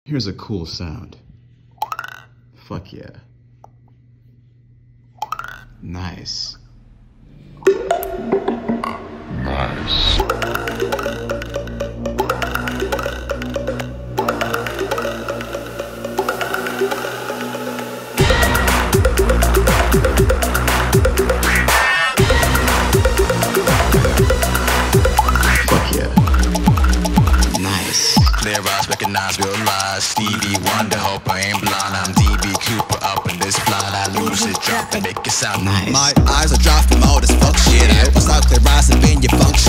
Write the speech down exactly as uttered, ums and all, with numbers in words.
Here's a cool sound. Fuck yeah. Nice. Nice. Fuck yeah. Nice. Clear eyes, recognize real lies. Stevie Wonder, hope I ain't blind. I'm D B Cooper up in this blind. I lose it, drop and make it sound nice. My eyes are dropped from all this fuck shit. I was out there rising in your function.